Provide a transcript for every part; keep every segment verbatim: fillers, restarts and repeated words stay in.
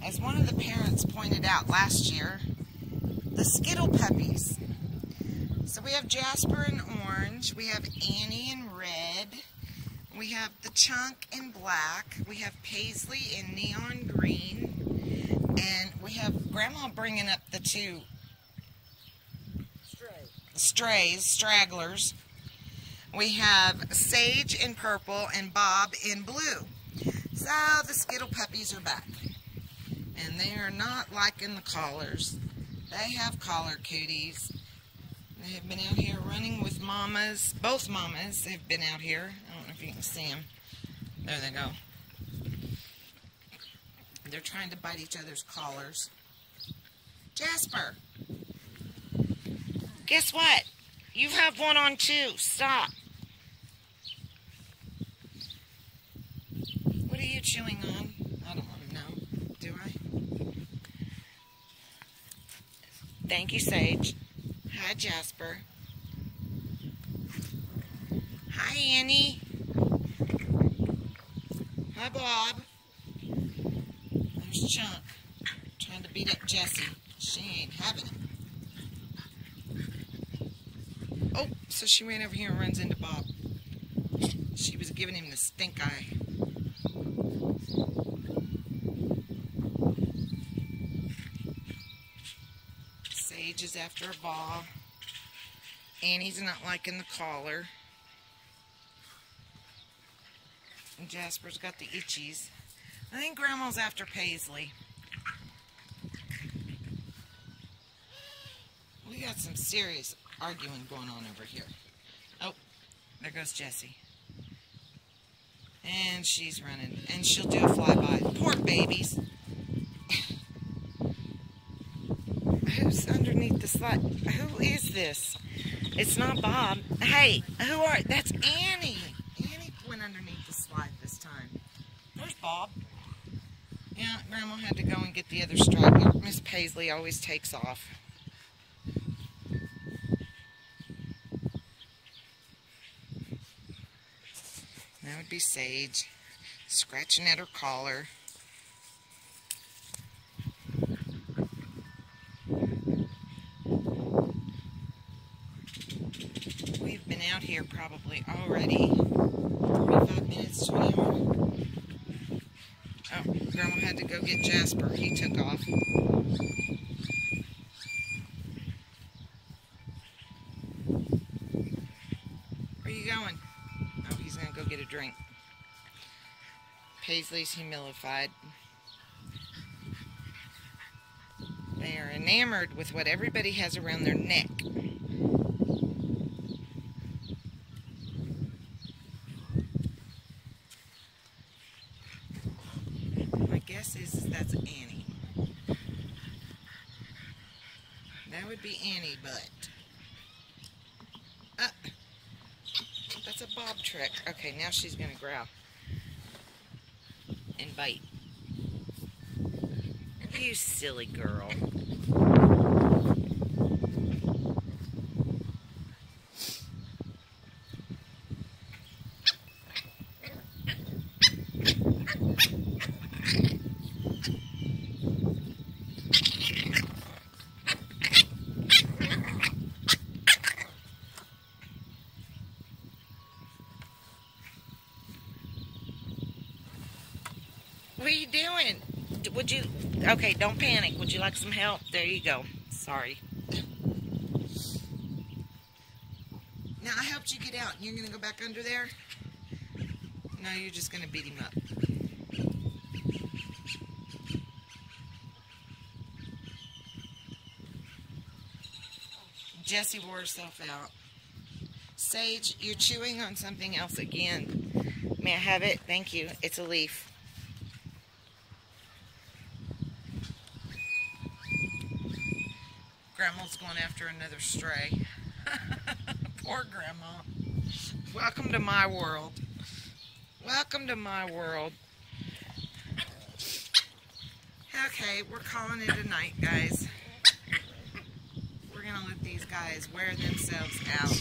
as one of the parents pointed out last year, the Skittle puppies. So we have Jasper in orange, we have Annie in red, we have the Chunk in black, we have Paisley in neon green, and we have Grandma bringing up the two Stray. strays, stragglers. We have Sage in purple and Bob in blue. So the Skittle puppies are back. And they are not liking the collars. They have collar cooties. They have been out here running with mamas. Both mamas have been out here. I don't know if you can see them. There they go. They're trying to bite each other's collars. Jasper! Guess what? You have one on too. Stop. What are you chewing on? I don't want to know. Do I? Thank you, Sage. Hi, Jasper. Hi, Annie. Hi, Bob. There's Chunk. Trying to beat up Jessie. She ain't having it. Oh, so she ran over here and runs into Bob. She was giving him the stink eye. Sage is after a ball. Annie's not liking the collar. And Jasper's got the itchies. I think Grandma's after Paisley. We got some serious arguing going on over here. Oh, there goes Jessie. And she's running. And she'll do a flyby. Poor babies. Who's underneath the slide? Who is this? It's not Bob. Hey, who are... That's Annie. Annie went underneath the slide this time. There's Bob. Yeah, Grandma had to go and get the other straggler. Miss Paisley always takes off. That would be Sage, scratching at her collar. We've been out here probably already forty-five minutes to an hour. Oh, Grandma had to go get Jasper. He took off. Where are you going? Oh, he's going to go get a drink. Paisley's humilified. They are enamored with what everybody has around their neck. My guess is that's Annie. That would be Annie, but... Uh, That's a Bob trick. Okay, now she's going to growl and bite. You silly girl. What are you doing? Would you... Okay, don't panic. Would you like some help? There you go. Sorry. Now, I helped you get out. You're going to go back under there? No, you're just going to beat him up. Jessie wore herself out. Sage, you're chewing on something else again. May I have it? Thank you. It's a leaf. Grandma's going after another stray. Poor Grandma. Welcome to my world. Welcome to my world. Okay, we're calling it a night, guys. We're going to let these guys wear themselves out.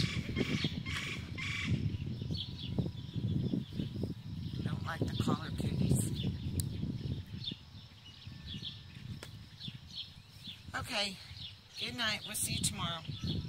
Don't like the collar cooties. Okay, good night. We'll see you tomorrow.